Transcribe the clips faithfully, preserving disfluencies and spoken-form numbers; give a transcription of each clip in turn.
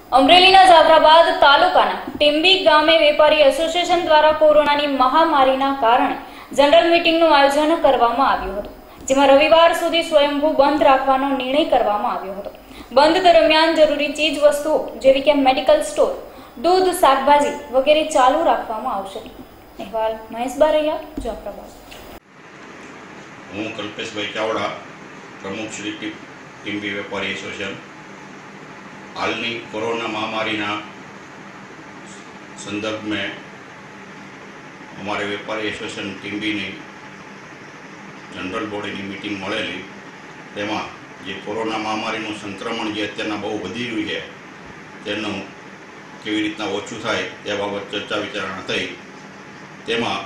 અમરેલીના જાફરાબાદ તાલુકાના ટીંબી ગામે વેપારી એસોસિએશન દ્વારા કોરોનાની મહામારીના કારણે જનરલ મીટિંગનું આયોજન કરવામાં આવ્યું હતું, જેમાં રવિવાર સુધી સ્વયંભૂ બંધ રાખવાનો નિર્ણય કરવામાં આવ્યો હતો। બંધ દરમિયાન જરૂરી ચીજ વસ્તુઓ જેવી કે મેડિકલ સ્ટોર, દૂધ, શાકભાજી વગેરે ચાલુ રાખવામાં આવશે। અહેવાલ મહેશ બારૈયા, જાફરાબાદ। હું કલ્પેશભાઈ ચાવડા, प्रमुख श्री टींबी वेपारी एसोसिएशन हालनी कोरोना महामारी संदर्भ में हमारे वेपारी एसोसिएशन टींबी ने जनरल बॉडी की मीटिंग मळेली। तेमां जे कोरोना महामारी संक्रमण जे अत्यारना बहु वधी रह्युं छे तेनुं केवी रीतना ओछुं थाय ते बाबत चर्चा विचारणा थई। तेमां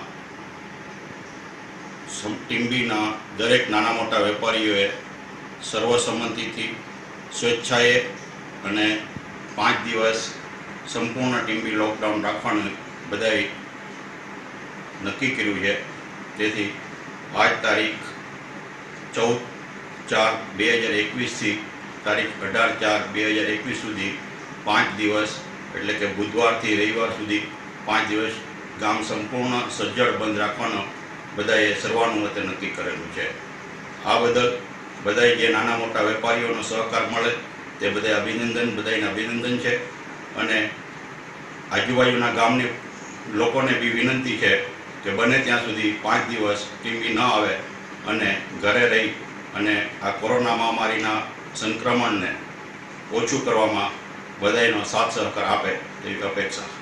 टींबीना दरेक नाना मोटा वेपारीओए सर्वसम्मतिथी स्वेच्छाए अने पांच दिवस संपूर्ण टींबी लॉकडाउन राखवानुं बधाए नक्की कर्युं छे। तेथी आज तारीख चौदह चार बे हज़ार एकवीस थी तारीख अठार चार बे हज़ार एकवीस सुधी पांच दिवस एटले के बुधवार थी रविवार सुधी पांच दिवस गाम संपूर्ण सज्जड बंध राखवानो बधाए सर्वानुमते नक्की करेलुं छे। आ बदल बधाए जे नाना मोटा वेपारीओनो सहकार मळे ते बधाए अभिनंदन बधाएने अभिनंदन छे। अने आजुबाजुना गामनी लोकोने बी विनंती छे के बने त्यां सुधी पांच दिवस टींबी न आवे अने घरे रही अने आ कोरोना महामारीना संक्रमणने ओछुं करवामां बधाएनो साथ सहकार आपे तेवी अपेक्षा।